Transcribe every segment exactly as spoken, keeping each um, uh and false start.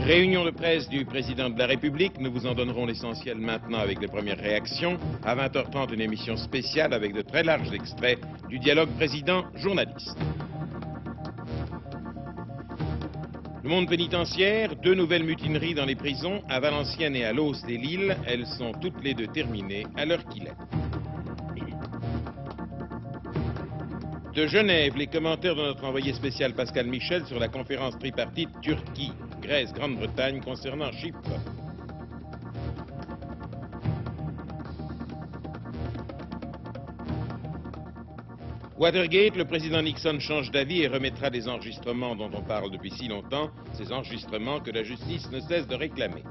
Réunion de presse du président de la République. Nous vous en donnerons l'essentiel maintenant avec les premières réactions. À vingt heures trente, une émission spéciale avec de très larges extraits du dialogue président-journaliste. Le monde pénitentiaire, deux nouvelles mutineries dans les prisons, à Valenciennes et à Los des Lilles. Elles sont toutes les deux terminées à l'heure qu'il est. De Genève, les commentaires de notre envoyé spécial Pascal Michel sur la conférence tripartite Turquie, Grèce, Grande-Bretagne concernant Chypre. Watergate, le président Nixon change d'avis et remettra des enregistrements dont on parle depuis si longtemps, ces enregistrements que la justice ne cesse de réclamer.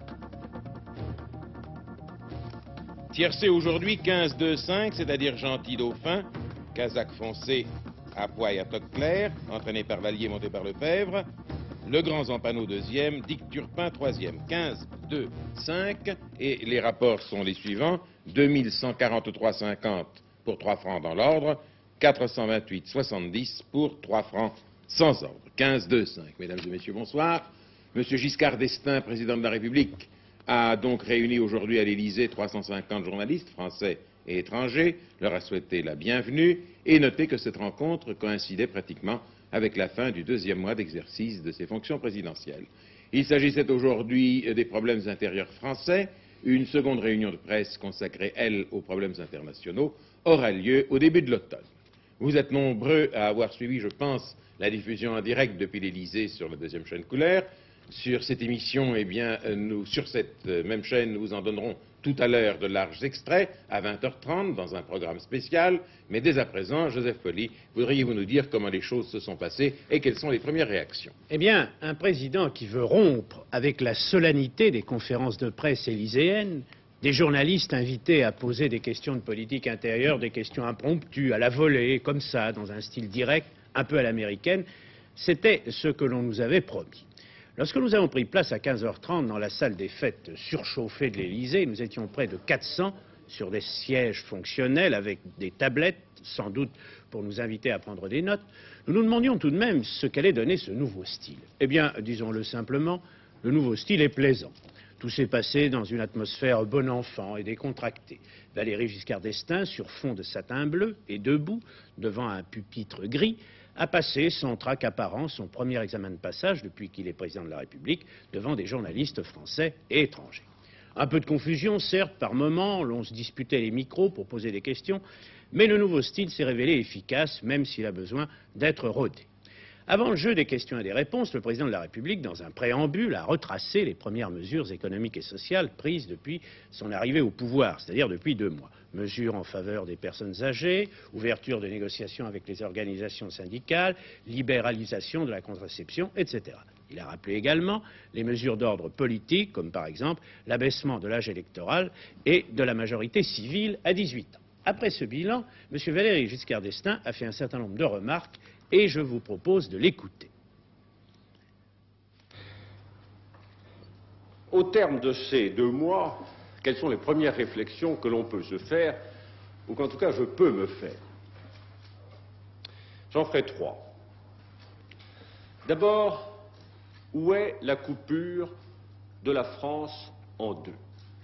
Tiercé aujourd'hui quinze deux cinq, c'est-à-dire Gentil Dauphin, Kazakh foncé à Poix et à Tocqueville, entraîné par Vallier monté par Lefebvre. Le Grand Zampano deuxième, Dick Turpin troisième, quinze deux cinq, et les rapports sont les suivants: deux mille cent quarante-trois cinquante pour trois francs dans l'ordre, quatre cent vingt-huit soixante-dix pour trois francs sans ordre. quinze deux cinq. Mesdames et messieurs, bonsoir. Monsieur Giscard d'Estaing, président de la République, a donc réuni aujourd'hui à l'Élysée trois cent cinquante journalistes français et étrangers, leur a souhaité la bienvenue et noté que cette rencontre coïncidait pratiquement avec la fin du deuxième mois d'exercice de ses fonctions présidentielles. Il s'agissait aujourd'hui des problèmes intérieurs français. Une seconde réunion de presse consacrée, elle, aux problèmes internationaux aura lieu au début de l'automne. Vous êtes nombreux à avoir suivi, je pense, la diffusion en direct depuis l'Élysée sur la deuxième chaîne couleur. Sur cette émission, eh bien, nous, sur cette même chaîne, nous vous en donnerons tout à l'heure de larges extraits, à vingt heures trente, dans un programme spécial. Mais dès à présent, Joseph Folli, voudriez-vous nous dire comment les choses se sont passées et quelles sont les premières réactions? Eh bien, un président qui veut rompre avec la solennité des conférences de presse élyséennes, des journalistes invités à poser des questions de politique intérieure, des questions impromptues, à la volée, comme ça, dans un style direct, un peu à l'américaine, c'était ce que l'on nous avait promis. Lorsque nous avons pris place à quinze heures trente dans la salle des fêtes surchauffée de l'Élysée, nous étions près de quatre cents sur des sièges fonctionnels avec des tablettes, sans doute pour nous inviter à prendre des notes. Nous nous demandions tout de même ce qu'allait donner ce nouveau style. Eh bien, disons-le simplement, le nouveau style est plaisant. Tout s'est passé dans une atmosphère bon enfant et décontractée. Valéry Giscard d'Estaing, sur fond de satin bleu et debout, devant un pupitre gris, a passé sans trac apparent son premier examen de passage depuis qu'il est président de la République devant des journalistes français et étrangers. Un peu de confusion, certes, par moments, l'on se disputait les micros pour poser des questions, mais le nouveau style s'est révélé efficace, même s'il a besoin d'être rodé. Avant le jeu des questions et des réponses, le président de la République, dans un préambule, a retracé les premières mesures économiques et sociales prises depuis son arrivée au pouvoir, c'est-à-dire depuis deux mois. Mesures en faveur des personnes âgées, ouverture de négociations avec les organisations syndicales, libéralisation de la contraception, et cetera. Il a rappelé également les mesures d'ordre politique, comme par exemple l'abaissement de l'âge électoral et de la majorité civile à dix-huit ans. Après ce bilan, M. Valéry Giscard d'Estaing a fait un certain nombre de remarques et je vous propose de l'écouter. Au terme de ces deux mois, quelles sont les premières réflexions que l'on peut se faire, ou qu'en tout cas je peux me faire? J'en ferai trois. D'abord, où est la coupure de la France en deux?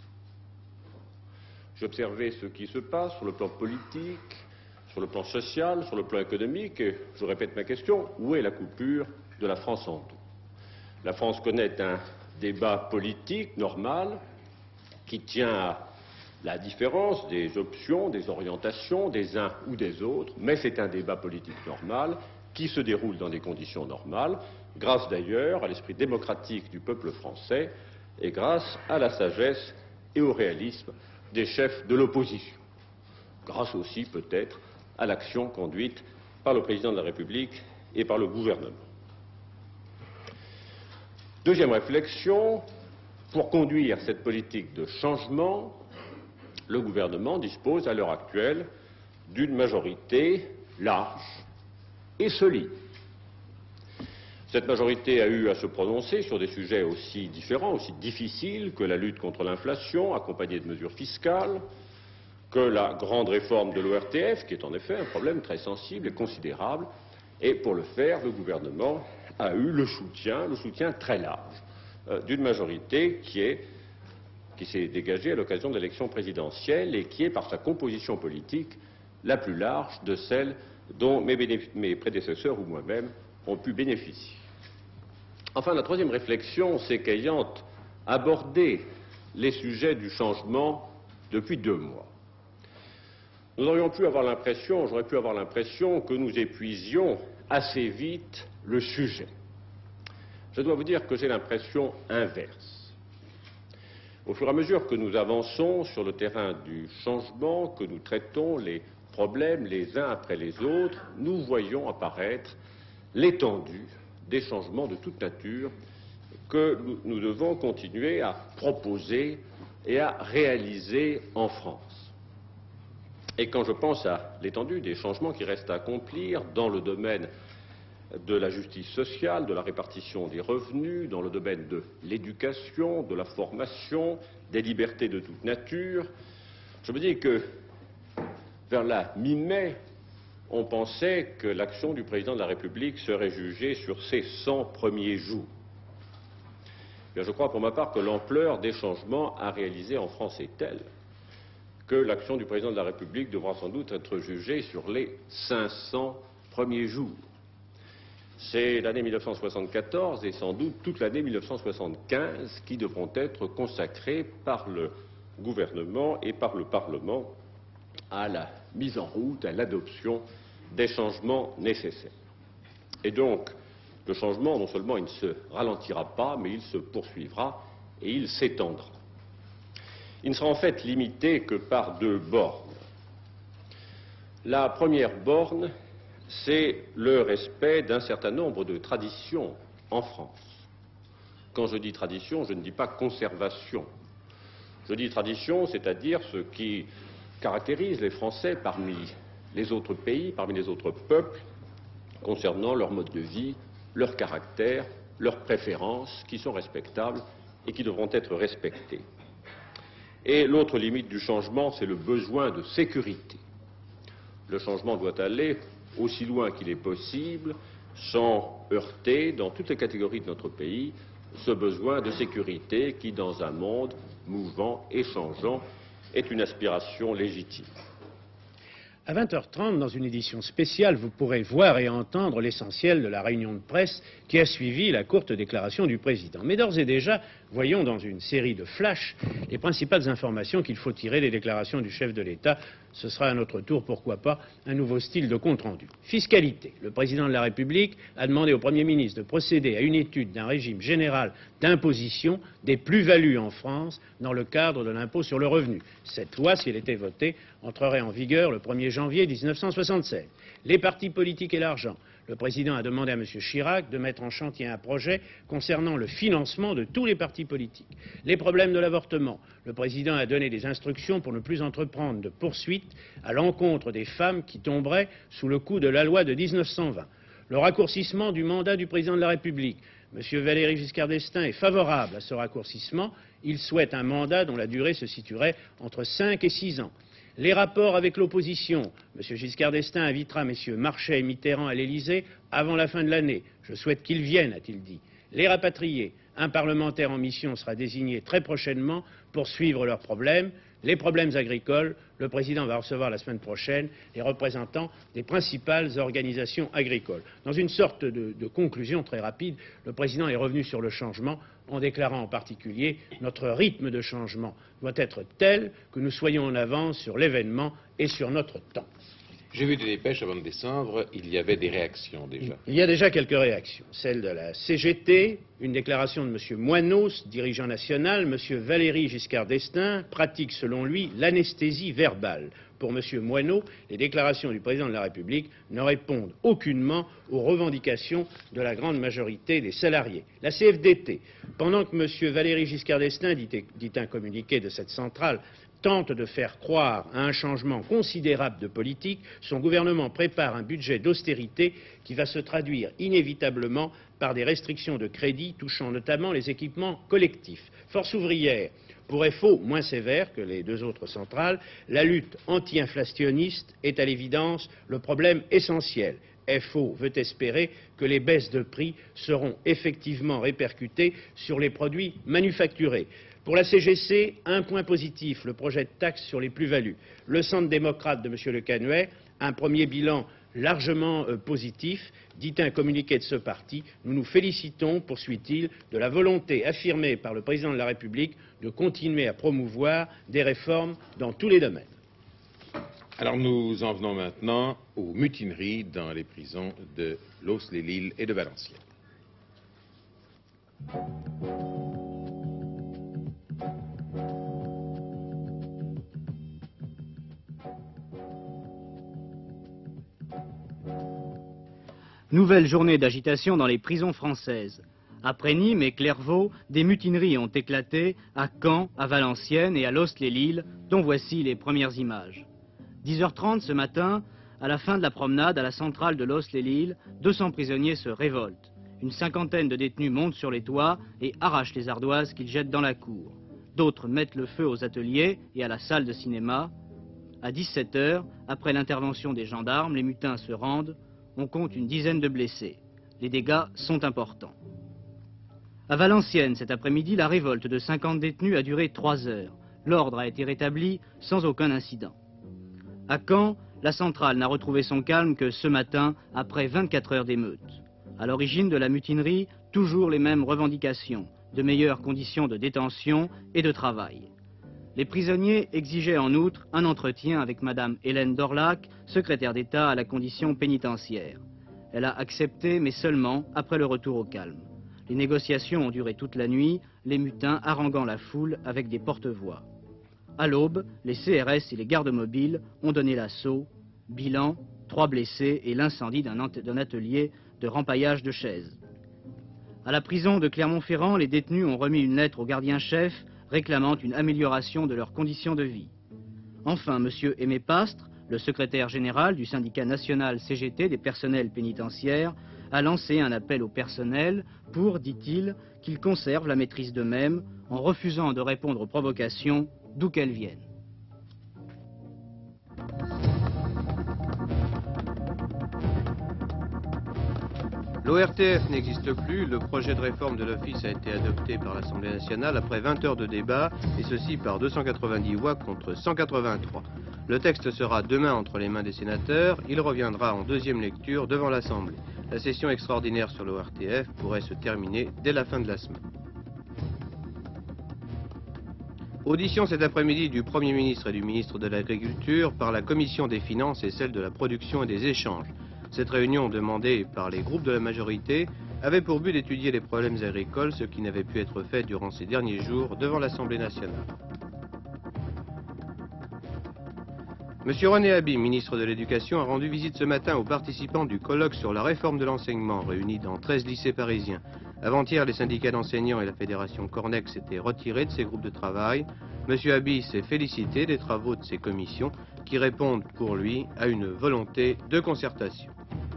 J'observais ce qui se passe sur le plan politique, sur le plan social, sur le plan économique, et je répète ma question, où est la coupure de la France en deux? La France connaît un débat politique normal qui tient à la différence des options, des orientations des uns ou des autres, mais c'est un débat politique normal qui se déroule dans des conditions normales, grâce d'ailleurs à l'esprit démocratique du peuple français et grâce à la sagesse et au réalisme des chefs de l'opposition. Grâce aussi peut-être à l'action conduite par le président de la République et par le gouvernement. Deuxième réflexion, pour conduire cette politique de changement, le gouvernement dispose à l'heure actuelle d'une majorité large et solide. Cette majorité a eu à se prononcer sur des sujets aussi différents, aussi difficiles que la lutte contre l'inflation, accompagnée de mesures fiscales, que la grande réforme de l'O R T F, qui est en effet un problème très sensible et considérable, et pour le faire, le gouvernement a eu le soutien, le soutien très large euh, d'une majorité qui est qui s'est dégagée à l'occasion de l'élection présidentielle et qui est, par sa composition politique, la plus large de celle dont mes, mes prédécesseurs ou moi-même ont pu bénéficier. Enfin, la troisième réflexion, c'est qu'ayant abordé les sujets du changement depuis deux mois, nous aurions pu avoir l'impression, j'aurais pu avoir l'impression que nous épuisions assez vite le sujet. Je dois vous dire que j'ai l'impression inverse. Au fur et à mesure que nous avançons sur le terrain du changement, que nous traitons les problèmes les uns après les autres, nous voyons apparaître l'étendue des changements de toute nature que nous devons continuer à proposer et à réaliser en France. Et quand je pense à l'étendue des changements qui restent à accomplir dans le domaine de la justice sociale, de la répartition des revenus, dans le domaine de l'éducation, de la formation, des libertés de toute nature, je me dis que vers la mi-mai, on pensait que l'action du président de la République serait jugée sur ses cent premiers jours. Bien, je crois pour ma part que l'ampleur des changements à réaliser en France est telle que l'action du président de la République devra sans doute être jugée sur les cinq cents premiers jours. C'est l'année mille neuf cent soixante-quatorze et sans doute toute l'année mille neuf cent soixante-quinze qui devront être consacrées par le gouvernement et par le Parlement à la mise en route, à l'adoption des changements nécessaires. Et donc, le changement, non seulement il ne se ralentira pas, mais il se poursuivra et il s'étendra. Il ne sera en fait limité que par deux bornes. La première borne, c'est le respect d'un certain nombre de traditions en France. Quand je dis tradition, je ne dis pas conservation. Je dis tradition, c'est-à-dire ce qui caractérise les Français parmi les autres pays, parmi les autres peuples, concernant leur mode de vie, leur caractère, leurs préférences, qui sont respectables et qui devront être respectées. Et l'autre limite du changement, c'est le besoin de sécurité. Le changement doit aller aussi loin qu'il est possible, sans heurter, dans toutes les catégories de notre pays, ce besoin de sécurité qui, dans un monde mouvant et changeant, est une aspiration légitime. À vingt heures trente, dans une édition spéciale, vous pourrez voir et entendre l'essentiel de la réunion de presse qui a suivi la courte déclaration du président. Mais d'ores et déjà, voyons dans une série de flashs les principales informations qu'il faut tirer des déclarations du chef de l'État. Ce sera à notre tour, pourquoi pas, un nouveau style de compte-rendu. Fiscalité. Le président de la République a demandé au Premier ministre de procéder à une étude d'un régime général d'imposition des plus-values en France dans le cadre de l'impôt sur le revenu. Cette loi, si elle était votée, entrerait en vigueur le premier janvier mille neuf cent soixante-seize. Les partis politiques et l'argent. Le président a demandé à M. Chirac de mettre en chantier un projet concernant le financement de tous les partis politiques. Les problèmes de l'avortement. Le président a donné des instructions pour ne plus entreprendre de poursuites à l'encontre des femmes qui tomberaient sous le coup de la loi de mille neuf cent vingt. Le raccourcissement du mandat du président de la République. M. Valéry Giscard d'Estaing est favorable à ce raccourcissement. Il souhaite un mandat dont la durée se situerait entre cinq et six ans. Les rapports avec l'opposition. M. Giscard d'Estaing invitera M. Marchais et Mitterrand à l'Élysée avant la fin de l'année. Je souhaite qu'ils viennent, a-t-il dit. Les rapatriés. Un parlementaire en mission sera désigné très prochainement pour suivre leurs problèmes. Les problèmes agricoles. Le président va recevoir la semaine prochaine les représentants des principales organisations agricoles. Dans une sorte de, de conclusion très rapide, le président est revenu sur le changement en déclarant en particulier « Notre rythme de changement doit être tel que nous soyons en avance sur l'événement et sur notre temps ». J'ai vu des dépêches avant de descendre, il y avait des réactions déjà. Il y a déjà quelques réactions. Celle de la C G T, une déclaration de M. Moinos, dirigeant national. M. Valéry Giscard d'Estaing pratique selon lui l'anesthésie verbale. Pour M. Moineau, les déclarations du président de la République ne répondent aucunement aux revendications de la grande majorité des salariés. La C F D T, pendant que M. Valéry Giscard d'Estaing, dit, dit un communiqué de cette centrale, tente de faire croire à un changement considérable de politique, son gouvernement prépare un budget d'austérité qui va se traduire inévitablement par des restrictions de crédit touchant notamment les équipements collectifs. Force ouvrière, Pour F O, moins sévère que les deux autres centrales, la lutte anti-inflationniste est à l'évidence le problème essentiel. F O veut espérer que les baisses de prix seront effectivement répercutées sur les produits manufacturés. Pour la C G C, un point positif, le projet de taxe sur les plus-values. Le centre démocrate de M. Le Canuet, un premier bilan largement euh, positif, dit un communiqué de ce parti. Nous nous félicitons, poursuit-il, de la volonté affirmée par le président de la République de continuer à promouvoir des réformes dans tous les domaines. Alors nous en venons maintenant aux mutineries dans les prisons de Los-les-Lilles et de Valenciennes. Nouvelle journée d'agitation dans les prisons françaises. Après Nîmes et Clairvaux, des mutineries ont éclaté à Caen, à Valenciennes et à Los-les-Lilles, dont voici les premières images. dix heures trente ce matin, à la fin de la promenade à la centrale de Los-les-Lilles, deux cents prisonniers se révoltent. Une cinquantaine de détenus montent sur les toits et arrachent les ardoises qu'ils jettent dans la cour. D'autres mettent le feu aux ateliers et à la salle de cinéma. À dix-sept heures, après l'intervention des gendarmes, les mutins se rendent. On compte une dizaine de blessés. Les dégâts sont importants. À Valenciennes, cet après-midi, la révolte de cinquante détenus a duré trois heures. L'ordre a été rétabli sans aucun incident. À Caen, la centrale n'a retrouvé son calme que ce matin, après vingt-quatre heures d'émeute. À l'origine de la mutinerie, toujours les mêmes revendications, de meilleures conditions de détention et de travail. Les prisonniers exigeaient en outre un entretien avec Madame Hélène Dorlac, secrétaire d'État à la condition pénitentiaire. Elle a accepté, mais seulement après le retour au calme. Les négociations ont duré toute la nuit, les mutins haranguant la foule avec des porte-voix. À l'aube, les C R S et les gardes mobiles ont donné l'assaut. Bilan, trois blessés et l'incendie d'un atelier de rempaillage de chaises. À la prison de Clermont-Ferrand, les détenus ont remis une lettre au gardien-chef réclamant une amélioration de leurs conditions de vie. Enfin, M. Aimé Pastre, le secrétaire général du syndicat national C G T des personnels pénitentiaires, a lancé un appel au personnel pour, dit-il, qu'ils conservent la maîtrise d'eux-mêmes en refusant de répondre aux provocations d'où qu'elles viennent. L'O R T F n'existe plus, le projet de réforme de l'Office a été adopté par l'Assemblée nationale après vingt heures de débat, et ceci par deux cent quatre-vingt-dix voix contre cent quatre-vingt-trois. Le texte sera demain entre les mains des sénateurs, il reviendra en deuxième lecture devant l'Assemblée. La session extraordinaire sur l'O R T F pourrait se terminer dès la fin de la semaine. Audition cet après-midi du Premier ministre et du ministre de l'Agriculture par la Commission des Finances et celle de la Production et des Échanges. Cette réunion, demandée par les groupes de la majorité, avait pour but d'étudier les problèmes agricoles, ce qui n'avait pu être fait durant ces derniers jours devant l'Assemblée nationale. Monsieur René Haby, ministre de l'Éducation, a rendu visite ce matin aux participants du colloque sur la réforme de l'enseignement, réunis dans treize lycées parisiens. Avant-hier, les syndicats d'enseignants et la fédération Cornex s'étaient retirés de ces groupes de travail. Monsieur Haby s'est félicité des travaux de ces commissions qui répondent pour lui à une volonté de concertation.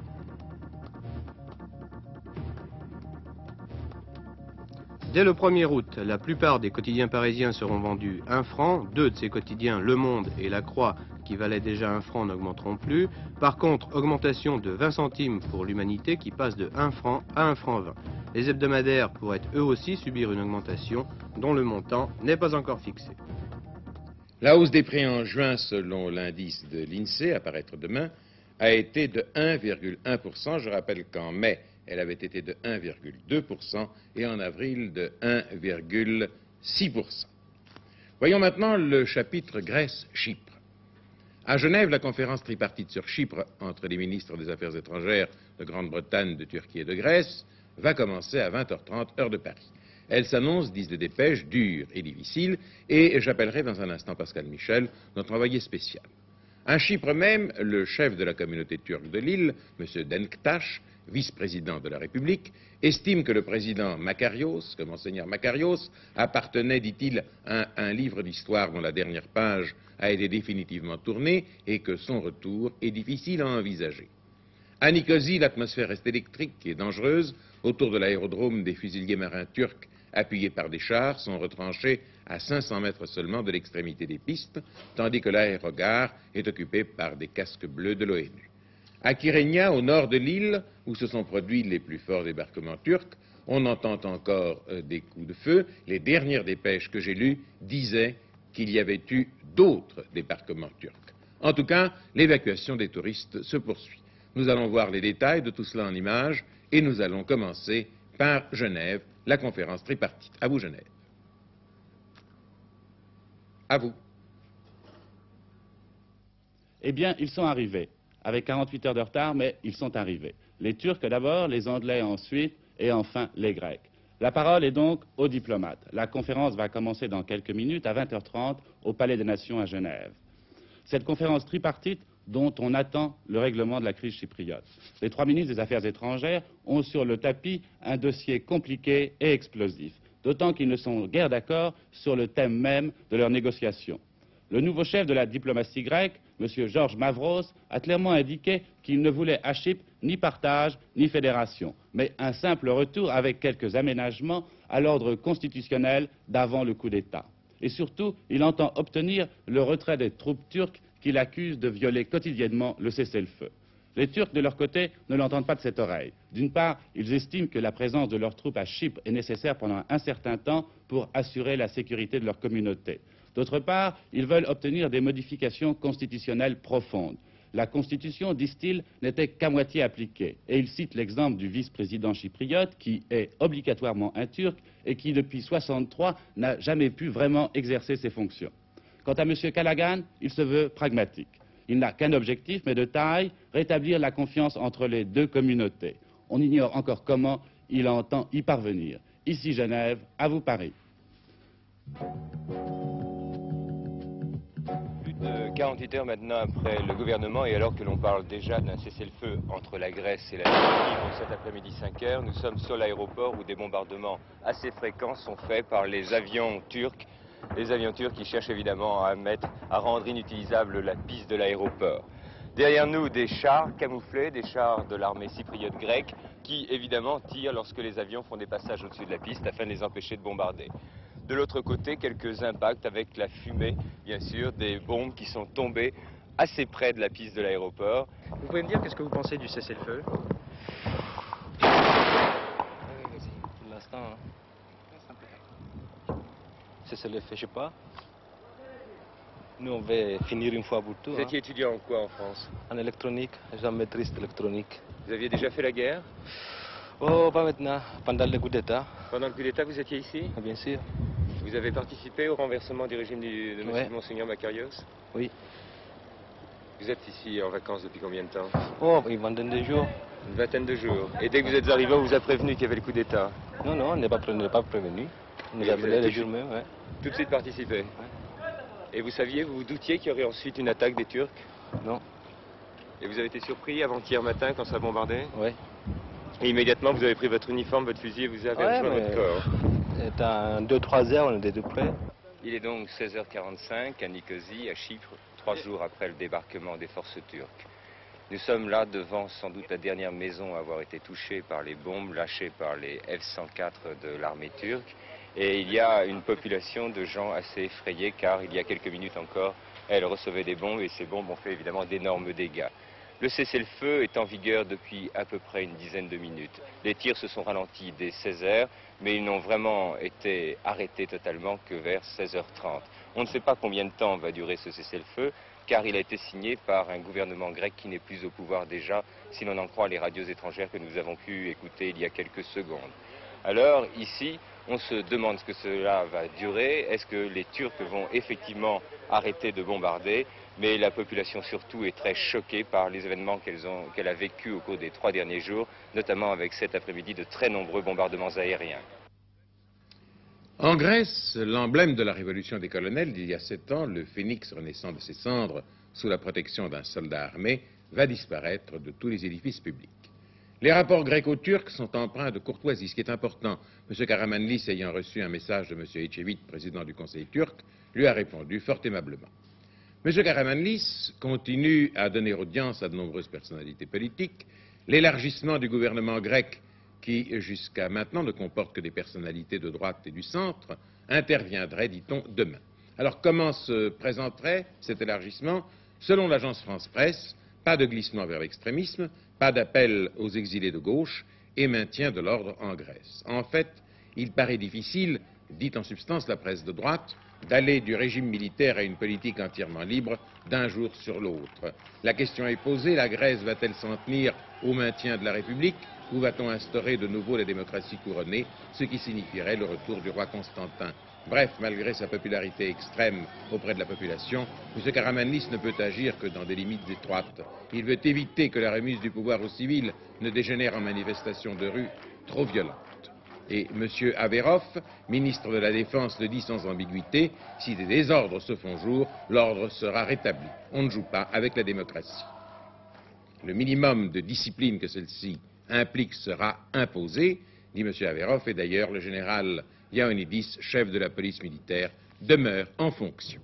Dès le premier août, la plupart des quotidiens parisiens seront vendus un franc. Deux de ces quotidiens, Le Monde et La Croix, qui valaient déjà un franc, n'augmenteront plus. Par contre, augmentation de vingt centimes pour l'Humanité qui passe de un franc à un franc vingt. Les hebdomadaires pourraient eux aussi subir une augmentation dont le montant n'est pas encore fixé. La hausse des prix en juin, selon l'indice de l'INSEE, à paraître demain, a été de un virgule un pour cent. Je rappelle qu'en mai, elle avait été de un virgule deux pour cent et en avril de un virgule six pour cent. Voyons maintenant le chapitre Grèce-Chypre. À Genève, la conférence tripartite sur Chypre entre les ministres des Affaires étrangères de Grande-Bretagne, de Turquie et de Grèce va commencer à vingt heures trente, heure de Paris. Elle s'annonce, disent les dépêches, dure et difficile, et j'appellerai dans un instant Pascal Michel, notre envoyé spécial. À Chypre même, le chef de la communauté turque de l'île, M. Denktaş, vice-président de la République, estime que le président Makarios, que Monseigneur Makarios, appartenait, dit-il, à un livre d'histoire dont la dernière page a été définitivement tournée et que son retour est difficile à envisager. À Nicosie, l'atmosphère est électrique et dangereuse. Autour de l'aérodrome, des fusiliers marins turcs appuyés par des chars, sont retranchés à cinq cents mètres seulement de l'extrémité des pistes, tandis que l'aérogare est occupé par des casques bleus de l'ONU. À Kyrenia, au nord de l'île, où se sont produits les plus forts débarquements turcs, on entend encore euh, des coups de feu. Les dernières dépêches que j'ai lues disaient qu'il y avait eu d'autres débarquements turcs. En tout cas, l'évacuation des touristes se poursuit. Nous allons voir les détails de tout cela en images et nous allons commencer par Genève, la conférence tripartite. À vous, Genève. À vous. Eh bien, ils sont arrivés, avec quarante-huit heures de retard, mais ils sont arrivés. Les Turcs d'abord, les Anglais ensuite, et enfin les Grecs. La parole est donc aux diplomates. La conférence va commencer dans quelques minutes, à vingt heures trente, au Palais des Nations à Genève. Cette conférence tripartite dont on attend le règlement de la crise chypriote. Les trois ministres des Affaires étrangères ont sur le tapis un dossier compliqué et explosif, d'autant qu'ils ne sont guère d'accord sur le thème même de leurs négociations. Le nouveau chef de la diplomatie grecque, M. Georges Mavros, a clairement indiqué qu'il ne voulait à Chypre ni partage ni fédération, mais un simple retour avec quelques aménagements à l'ordre constitutionnel d'avant le coup d'État. Et surtout, il entend obtenir le retrait des troupes turques qu'il accuse de violer quotidiennement le cessez-le-feu. Les Turcs, de leur côté, ne l'entendent pas de cette oreille. D'une part, ils estiment que la présence de leurs troupes à Chypre est nécessaire pendant un certain temps pour assurer la sécurité de leur communauté. D'autre part, ils veulent obtenir des modifications constitutionnelles profondes. La Constitution, disent-ils, n'était qu'à moitié appliquée. Et ils citent l'exemple du vice-président chypriote, qui est obligatoirement un Turc et qui, depuis soixante-trois, n'a jamais pu vraiment exercer ses fonctions. Quant à M. Callaghan, il se veut pragmatique. Il n'a qu'un objectif, mais de taille, rétablir la confiance entre les deux communautés. On ignore encore comment il entend y parvenir. Ici Genève, à vous Paris. Plus de quarante-huit heures maintenant après le gouvernement, et alors que l'on parle déjà d'un cessez-le-feu entre la Grèce et la Turquie, pour cet après-midi cinq heures, nous sommes sur l'aéroport où des bombardements assez fréquents sont faits par les avions turcs. Les avions turcs qui cherchent évidemment à, mettre, à rendre inutilisable la piste de l'aéroport. Derrière nous, des chars camouflés, des chars de l'armée cypriote grecque, qui évidemment tirent lorsque les avions font des passages au-dessus de la piste afin de les empêcher de bombarder. De l'autre côté, quelques impacts avec la fumée, bien sûr, des bombes qui sont tombées assez près de la piste de l'aéroport. Vous pouvez me dire qu'est-ce que vous pensez du cessez-le-feu? Pour l'instant, hein. Cessez-le-feu, je sais pas. Nous, on va finir une fois pour tout. Vous hein. étiez étudiant en quoi en France? En électronique, j'ai une maîtrise d'électronique. Vous aviez déjà fait la guerre? Oh, pas maintenant, pendant le coup d'État. Pendant le coup d'État, vous étiez ici? Ah, bien sûr. Vous avez participé au renversement du régime du, de Ouais. M. Monseigneur Makarios? Oui. Vous êtes ici en vacances depuis combien de temps? Oh, une vingtaine de jours. Une vingtaine de jours. Et dès que vous êtes arrivé, on vous a prévenu qu'il y avait le coup d'État? Non, non, on n'est pas, pré- on n'est pas prévenu. On nous Et a vous appelé avez le tout- jour même, ouais. Tout de suite participé? Et vous saviez, vous vous doutiez qu'il y aurait ensuite une attaque des Turcs? Non, Et vous avez été surpris avant-hier matin quand ça bombardait? ouais. Et immédiatement, vous avez pris votre uniforme, votre fusil et vous avez Ouais, rejoint mais- votre corps. Et dans deux trois heures, on était tout près. Il est donc seize heures quarante-cinq à Nicosie, à Chypre, trois jours après le débarquement des forces turques. Nous sommes là devant sans doute la dernière maison à avoir été touchée par les bombes lâchées par les F cent quatre de l'armée turque. Et il y a une population de gens assez effrayés car il y a quelques minutes encore, elles recevaient des bombes et ces bombes ont fait évidemment d'énormes dégâts. Le cessez-le-feu est en vigueur depuis à peu près une dizaine de minutes. Les tirs se sont ralentis dès seize heures, mais ils n'ont vraiment été arrêtés totalement que vers seize heures trente. On ne sait pas combien de temps va durer ce cessez-le-feu, car il a été signé par un gouvernement grec qui n'est plus au pouvoir déjà, si l'on en croit les radios étrangères que nous avons pu écouter il y a quelques secondes. Alors, ici, on se demande ce que cela va durer. Est-ce que les Turcs vont effectivement arrêter de bombarder? Mais la population surtout est très choquée par les événements qu'elle ont, qu'elle a vécus au cours des trois derniers jours, notamment avec cet après-midi de très nombreux bombardements aériens. En Grèce, l'emblème de la révolution des colonels d'il y a sept ans, le phénix renaissant de ses cendres sous la protection d'un soldat armé, va disparaître de tous les édifices publics. Les rapports gréco-turcs sont empreints de courtoisie, ce qui est important. M. Karamanlis, ayant reçu un message de M. Ecevit, président du Conseil turc, lui a répondu fort aimablement. M. Karamanlis continue à donner audience à de nombreuses personnalités politiques. L'élargissement du gouvernement grec qui jusqu'à maintenant ne comporte que des personnalités de droite et du centre, interviendrait, dit-on, demain. Alors comment se présenterait cet élargissement? Selon l'agence France-Presse, pas de glissement vers l'extrémisme, pas d'appel aux exilés de gauche et maintien de l'ordre en Grèce. En fait, il paraît difficile, dit en substance la presse de droite, d'aller du régime militaire à une politique entièrement libre d'un jour sur l'autre. La question est posée, la Grèce va-t-elle s'en tenir au maintien de la République ou va-t-on instaurer de nouveau la démocratie couronnée, ce qui signifierait le retour du roi Constantin? Bref, malgré sa popularité extrême auprès de la population, M. Karamanlis ne peut agir que dans des limites étroites. Il veut éviter que la remise du pouvoir aux civils ne dégénère en manifestation de rue trop violente. Et M. Averov, ministre de la Défense, le dit sans ambiguïté, si des désordres se font jour, l'ordre sera rétabli. On ne joue pas avec la démocratie. Le minimum de discipline que celle-ci implique sera imposé, dit M. Averov, et d'ailleurs le général Ioannidis, chef de la police militaire, demeure en fonction.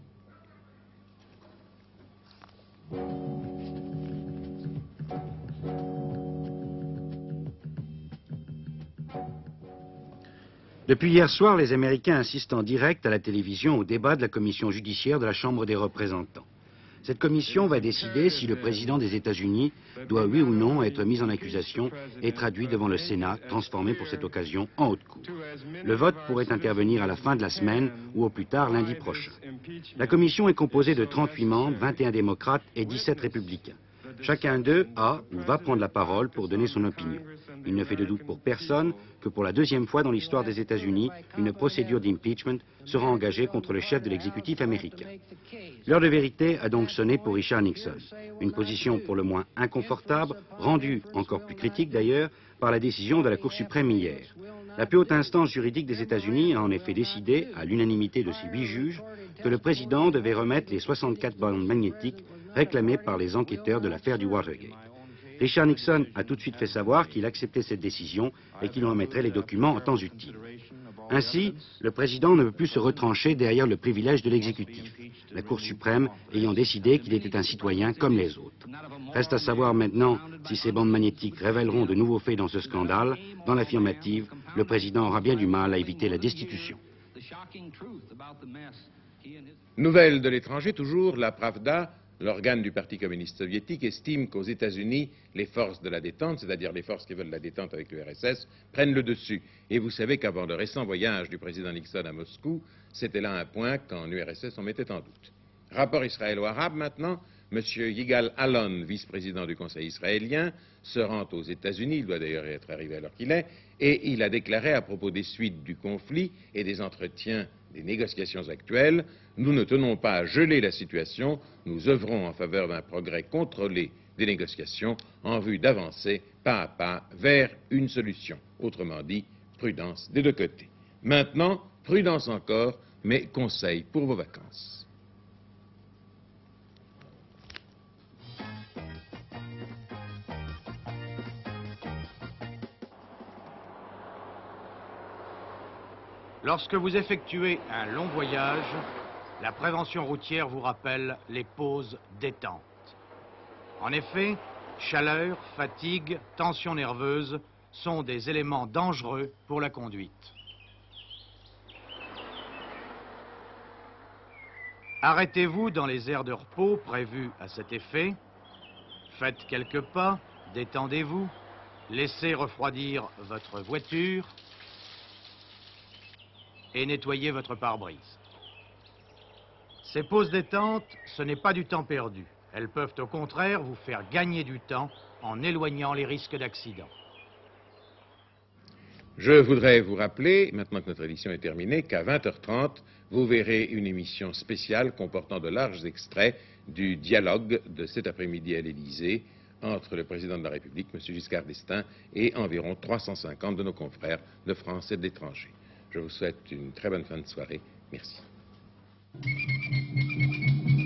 Depuis hier soir, les Américains assistent en direct à la télévision au débat de la commission judiciaire de la Chambre des représentants. Cette commission va décider si le président des États-Unis doit, oui ou non, être mis en accusation et traduit devant le Sénat, transformé pour cette occasion en haute cour. Le vote pourrait intervenir à la fin de la semaine ou au plus tard lundi prochain. La commission est composée de trente-huit membres, vingt et un démocrates et dix-sept républicains. Chacun d'eux a ou va prendre la parole pour donner son opinion. Il ne fait de doute pour personne que pour la deuxième fois dans l'histoire des États-Unis, une procédure d'impeachment sera engagée contre le chef de l'exécutif américain. L'heure de vérité a donc sonné pour Richard Nixon. Une position pour le moins inconfortable, rendue encore plus critique d'ailleurs, par la décision de la Cour suprême hier. La plus haute instance juridique des États-Unis a en effet décidé, à l'unanimité de ses huit juges, que le président devait remettre les soixante-quatre bandes magnétiques réclamées par les enquêteurs de l'affaire du Watergate. Richard Nixon a tout de suite fait savoir qu'il acceptait cette décision et qu'il remettrait les documents en temps utile. Ainsi, le président ne peut plus se retrancher derrière le privilège de l'exécutif, la Cour suprême ayant décidé qu'il était un citoyen comme les autres. Reste à savoir maintenant si ces bandes magnétiques révéleront de nouveaux faits dans ce scandale. Dans l'affirmative, le président aura bien du mal à éviter la destitution. Nouvelle de l'étranger, toujours, la Pravda, l'organe du Parti communiste soviétique, estime qu'aux États-Unis, les forces de la détente, c'est-à-dire les forces qui veulent la détente avec l'U R S S, prennent le dessus. Et vous savez qu'avant le récent voyage du président Nixon à Moscou, c'était là un point qu'en U R S S on mettait en doute. Rapport israélo-arabe maintenant, M. Yigal Allon, vice-président du Conseil israélien, se rend aux États-Unis, il doit d'ailleurs être arrivé à l'heure qu'il est, et il a déclaré à propos des suites du conflit et des entretiens des négociations actuelles, nous ne tenons pas à geler la situation, nous œuvrons en faveur d'un progrès contrôlé des négociations en vue d'avancer pas à pas vers une solution. Autrement dit, prudence des deux côtés. Maintenant, prudence encore, mais conseil pour vos vacances. Lorsque vous effectuez un long voyage, la prévention routière vous rappelle les pauses détente. En effet, chaleur, fatigue, tension nerveuse sont des éléments dangereux pour la conduite. Arrêtez-vous dans les aires de repos prévues à cet effet, faites quelques pas, détendez-vous, laissez refroidir votre voiture et nettoyez votre pare-brise. Ces pauses détente, ce n'est pas du temps perdu. Elles peuvent au contraire vous faire gagner du temps en éloignant les risques d'accident. Je voudrais vous rappeler, maintenant que notre édition est terminée, qu'à vingt heures trente, vous verrez une émission spéciale comportant de larges extraits du dialogue de cet après-midi à l'Élysée entre le président de la République, M. Giscard d'Estaing, et environ trois cent cinquante de nos confrères de France et de l'étranger. Je vous souhaite une très bonne fin de soirée. Merci.